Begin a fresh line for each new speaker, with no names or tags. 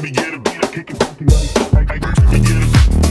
me get a beat, I kick it funky like, let me get a